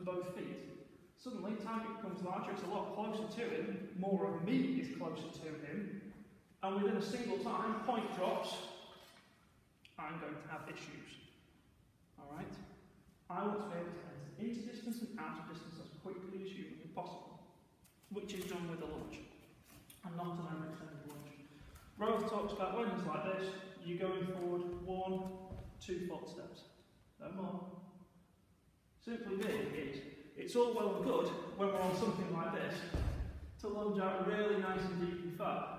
both feet. Suddenly, target becomes larger, it's a lot closer to him, more of me is closer to him, and within a single time, point drops, I'm going to have issues. Alright? I want to be able to enter into distance and out of distance as quickly as humanly possible, which is done with a lunge, and not an extended lunge. Rove talks about when it's like this, you're going forward 1, 2 footsteps, no more. Simply being is, it's all well and good when we're on something like this to lunge out really nice and deep and far.